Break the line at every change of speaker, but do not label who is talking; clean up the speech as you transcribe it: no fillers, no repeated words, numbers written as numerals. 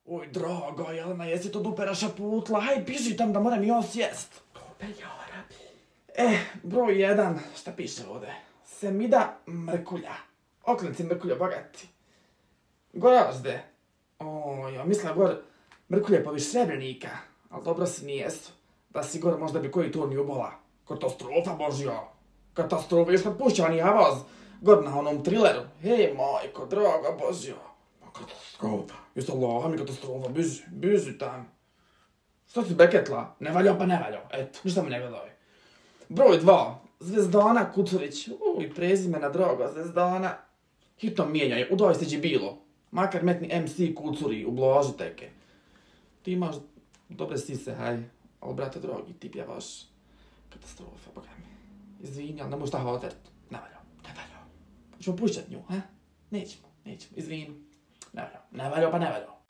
Oj, draga Jelena, jesi to dupera šaputla? Haj, piši tam da moram i on sjest. Broj 1, šta piše ovdje? Semida Mrkulja. Oklenci Mrkulja, bogati. Gorazde. Ja mislim gor Mrkulje poviš Srebrenika. Ali dobro si nijesu. Da si gor možda bi koji turni ubola. Katastrofa božja. Katastrofa, još kad pušćani avaz. Gor na onom trileru. Hej, majko, draga božja. Katastrofa. Jesi Allah, mi katastrofa, biži tam. Što si beketla? Ne valjao pa ne valjao. Eto, ništa mi ne gledaj. Broj 2. Zvezdana Kucurić. Uj, prezimena draga Zvezdana. Hitno mijenjaj, udaj se bilo. Makar metni MC Kucuri, ublaži teke. Ti imaš dobre sise, haj. Ali, brate drogi, ti pjevaš katastrofa, boga mi. Izvini, ali ne možeš tako otert. Ne valjao. Hoćemo pušćat nju, ha? Nećemo, izvini. Ne valjao pa ne valjao.